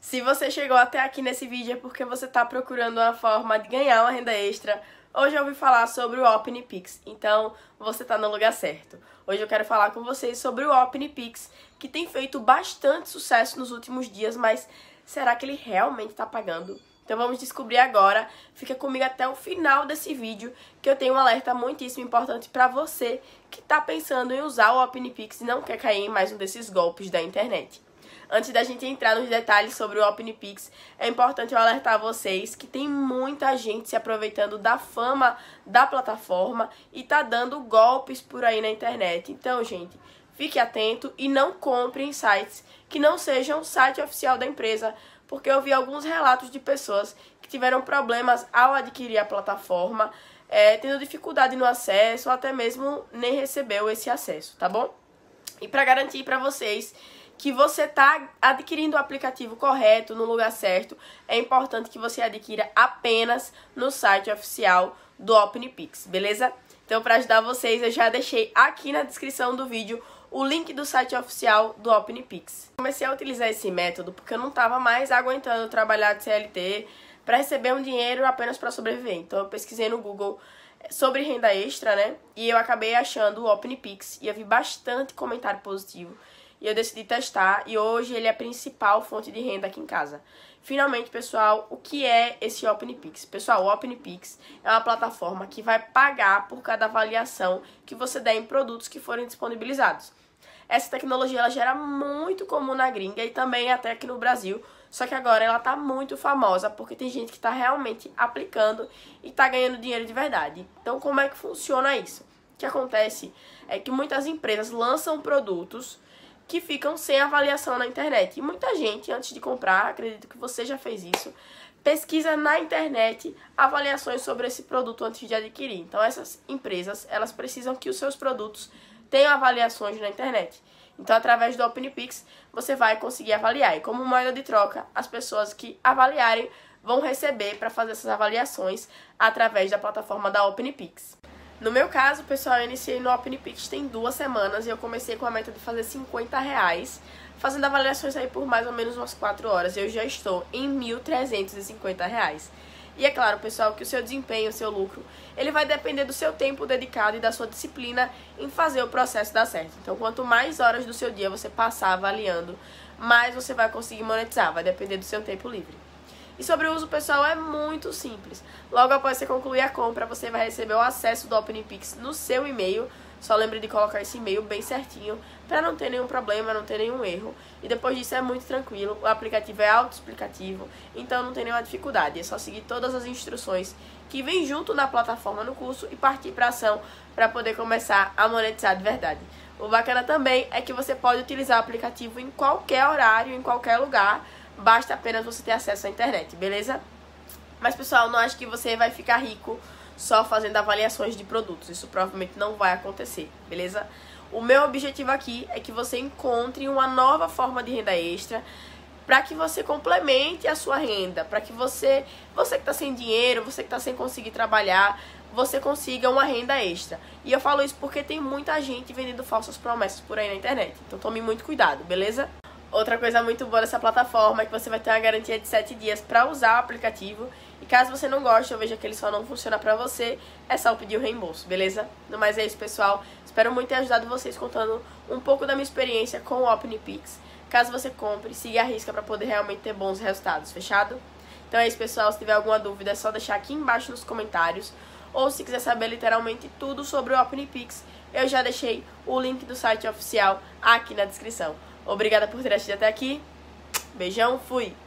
Se você chegou até aqui nesse vídeo é porque você está procurando uma forma de ganhar uma renda extra. Hoje eu ouvi falar sobre o OpenPix, então você está no lugar certo. Hoje eu quero falar com vocês sobre o OpenPix, que tem feito bastante sucesso nos últimos dias, mas será que ele realmente está pagando? Então vamos descobrir agora. Fica comigo até o final desse vídeo, que eu tenho um alerta muitíssimo importante para você que está pensando em usar o OpenPix e não quer cair em mais um desses golpes da internet. Antes da gente entrar nos detalhes sobre o OpenPix, é importante eu alertar vocês que tem muita gente se aproveitando da fama da plataforma e tá dando golpes por aí na internet. Então, gente, fique atento e não compre em sites que não sejam o site oficial da empresa, porque eu vi alguns relatos de pessoas que tiveram problemas ao adquirir a plataforma, tendo dificuldade no acesso ou até mesmo nem recebeu esse acesso, tá bom? E para garantir para vocês que você está adquirindo o aplicativo correto, no lugar certo, é importante que você adquira apenas no site oficial do OpenPix, beleza? Então, para ajudar vocês, eu já deixei aqui na descrição do vídeo o link do site oficial do OpenPix. Comecei a utilizar esse método porque eu não estava mais aguentando trabalhar de CLT para receber um dinheiro apenas para sobreviver. Então, eu pesquisei no Google sobre renda extra, né? E eu acabei achando o OpenPix e eu vi bastante comentário positivo. E eu decidi testar e hoje ele é a principal fonte de renda aqui em casa. Finalmente, pessoal, o que é esse OpenPix? Pessoal, o OpenPix é uma plataforma que vai pagar por cada avaliação que você der em produtos que forem disponibilizados. Essa tecnologia ela já era muito comum na gringa e também até aqui no Brasil, só que agora ela está muito famosa porque tem gente que está realmente aplicando e está ganhando dinheiro de verdade. Então, como é que funciona isso? O que acontece é que muitas empresas lançam produtos que ficam sem avaliação na internet. E muita gente, antes de comprar, acredito que você já fez isso, pesquisa na internet avaliações sobre esse produto antes de adquirir. Então, essas empresas, elas precisam que os seus produtos tenham avaliações na internet. Então, através do OpenPix, você vai conseguir avaliar. E como moeda de troca, as pessoas que avaliarem vão receber para fazer essas avaliações através da plataforma da OpenPix. No meu caso, pessoal, eu iniciei no OpenPix tem 2 semanas e eu comecei com a meta de fazer R$50, fazendo avaliações aí por mais ou menos umas 4 horas. Eu já estou em R$1.350. E é claro, pessoal, que o seu desempenho, o seu lucro, ele vai depender do seu tempo dedicado e da sua disciplina em fazer o processo dar certo. Então, quanto mais horas do seu dia você passar avaliando, mais você vai conseguir monetizar, vai depender do seu tempo livre. E sobre o uso, pessoal, é muito simples. Logo após você concluir a compra, você vai receber o acesso do OpenPix no seu e-mail. Só lembre de colocar esse e-mail bem certinho, para não ter nenhum problema, não ter nenhum erro. E depois disso é muito tranquilo, o aplicativo é autoexplicativo, então não tem nenhuma dificuldade. É só seguir todas as instruções que vem junto na plataforma no curso e partir para ação para poder começar a monetizar de verdade. O bacana também é que você pode utilizar o aplicativo em qualquer horário, em qualquer lugar. Basta apenas você ter acesso à internet, beleza? Mas, pessoal, não acho que você vai ficar rico só fazendo avaliações de produtos. Isso provavelmente não vai acontecer, beleza? O meu objetivo aqui é que você encontre uma nova forma de renda extra para que você complemente a sua renda, para que você que está sem dinheiro, você que está sem conseguir trabalhar, você consiga uma renda extra. E eu falo isso porque tem muita gente vendendo falsas promessas por aí na internet. Então tome muito cuidado, beleza? Outra coisa muito boa dessa plataforma é que você vai ter uma garantia de 7 dias para usar o aplicativo. E caso você não goste ou veja que ele só não funciona para você, é só pedir o reembolso, beleza? No mais é isso, pessoal. Espero muito ter ajudado vocês contando um pouco da minha experiência com o OpenPix. Caso você compre, siga a risca para poder realmente ter bons resultados, fechado? Então é isso, pessoal. Se tiver alguma dúvida é só deixar aqui embaixo nos comentários. Ou se quiser saber literalmente tudo sobre o OpenPix, eu já deixei o link do site oficial aqui na descrição. Obrigada por ter assistido até aqui. Beijão, fui!